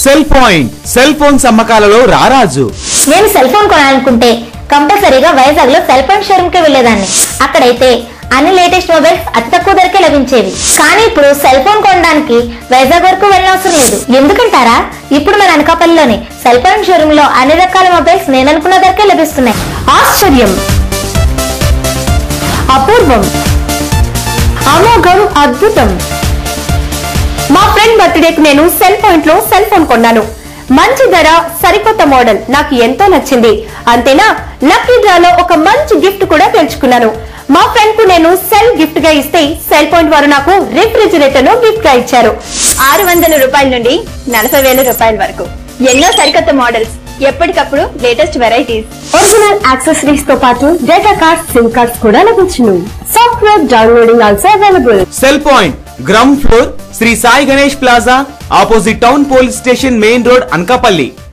Cell point cell phone అమ్మకాలలో రారాజు. నేను సెల్ ఫోన్ కొనాలనుకుంటే కంపల్సరీగా వైజాగ్ లో సెల్ ఫోన్ షోరూమ్ కి వెళ్లేదాన్ని. అక్కడైతే అన్ని లేటెస్ట్ మొబైల్స్ అతి తక్కువ ధరకే లభించేవి. కానీ ఇప్పుడు సెల్ ఫోన్ కొనడానికి వైజాగ్ వరకు వెళ్ళనవసరం లేదు. ఎందుకంటారా? ఇప్పుడు మన అనకాపల్లిలోని సెల్ ఫోన్ షోరూమ్ లో అన్ని రకాల మొబైల్స్ నేను అనుకున్న ధరకే లభిస్తున్నాయి. ఆశ్చర్యం, అపూర్వం, అమోఘం, అద్భుతం. మా ఫ్రెండ్ బర్త్డేకి నేను సెల్ పాయింట్ లో సెల్ ఫోన్ కొన్నాను. మంచి ధర, సరికొత్త మోడల్ నాకు ఎంతో నచ్చింది. అంతేనా, లక్కీ డ్రాలో ఒక మంచి గిఫ్ట్ కూడా గెలుచుకున్నాను. మా ఫ్రెండ్ కు నేను సెల్ గిఫ్ట్ గా ఇస్తే సెల్ పాయింట్ వారు నాకు రిఫ్రిజిరేటర్ ను గిఫ్ట్ గా ఇచ్చారు. 600 రూపాయల నుండి 40,000 రూపాయల వరకు ఎన్నో సరికొత్త మోడల్స్, ఎప్పటికప్పుడు లేటెస్ట్ వెరైటీస్. ఒరిజినల్ యాక్సెసరీస్ తో పాటు డేటా కార్డ్స్, సిమ్ కార్డ్స్ కూడా లభించును. Software downloading also available. Cell point ground floor Shri Sai Ganesh plaza, opposite town police station, main road, Anakapalli.